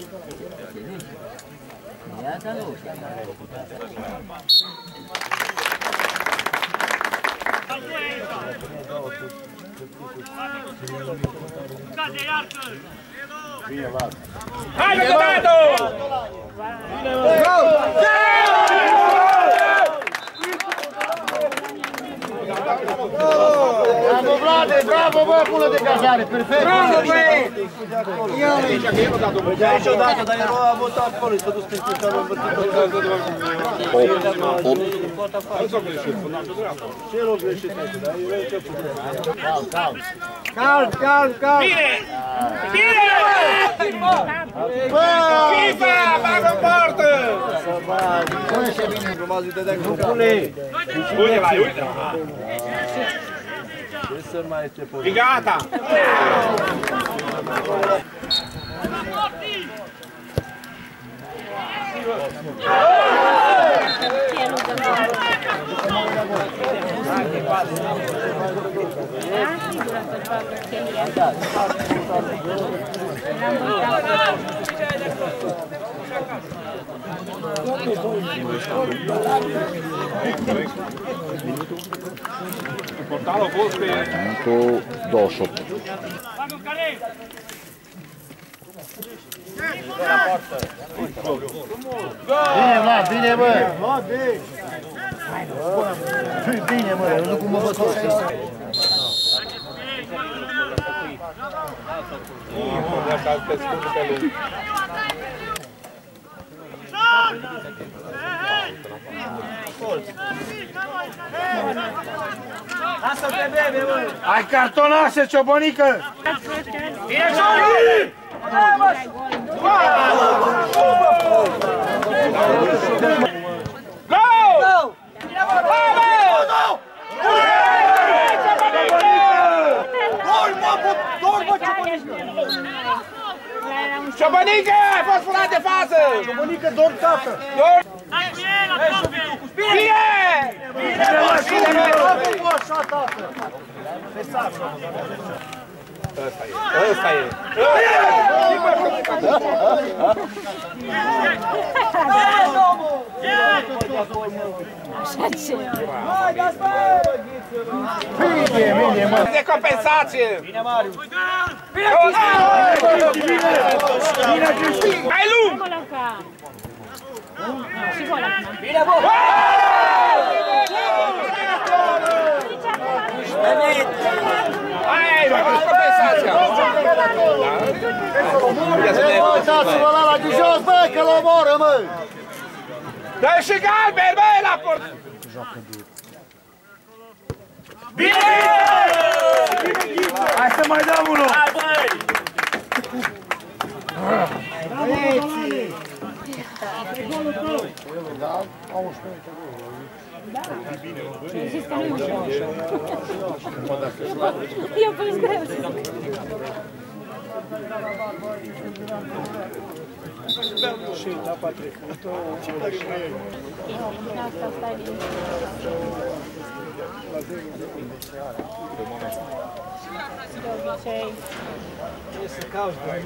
Iată nu. Bine, Vlad! Hai, Donato! Bine, mă! Bravo, Vlade, bravo, bă, bună degajare, perfect! Bravo, băi! Aici odată, dar el a votat acolo, s-a dus prin ținta, l-a învârtit tot. Ce l-a greșit aici, dar e început. Calm! Bine! Bine! FIFA! Bagă în poartă! Pune și bine, rămas de dea cu pune! Uite, vai, uite! Ce să mai este pe E gata! Portarul a fost pe... Minutul 28. Bine, Vlad, bine, bă! Bine, mă, eu nu cum mă văd tot aici. Ai cartonașe, ciobănică! Bine, Ciobănică! Go! Ciobănică, ai fost furat de fază! Ciobănică, dorm, tată! Bine! Așa, tată! Ăsta e! Așa ce? Bine, mă! De compensație! Bine, Mariu! Bine, Cristi! Mai lung! Bine, bă! Hai, mai faci compensația! Uitați-vă ăla de jos, bă, că-l omoră, mă! Dă-i și galben, bă, la port! Bine! Hai să mai dăm unul! Hai, băi! Zis că nu e ușor. Eu pus greu să zic. Și etapa trecută, Asta stai de obicei. trebuie să cauți de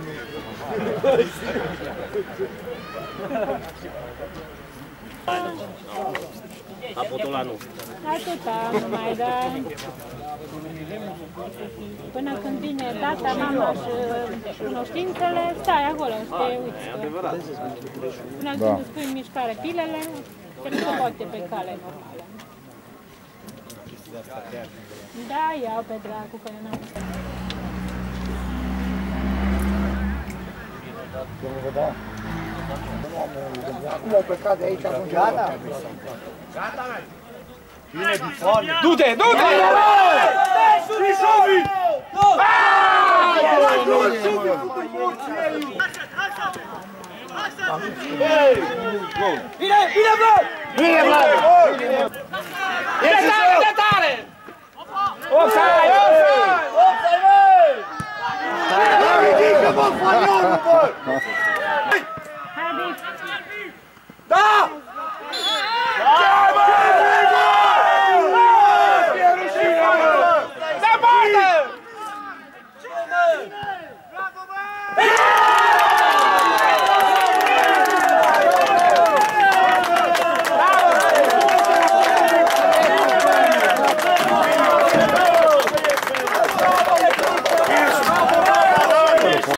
Apotolanul. Atâta numai, dar până când vine data, mama și cunoștințele, stai acolo, să te uiți. Până când îți pui în mișcare pilele, că nu se poate pe cale normală. Da, iau pe dracu, că n-am. Acum au plecat de aici, atunci gata? Gata, mai! Bine, Bifone! Du-te, du-te! Frișovi! Bine, bine, Vlad! Bine, Vlad! Bine tare, bine tare! Offside, offside! Offside, măi! Ridică, bă, fanionul, bă!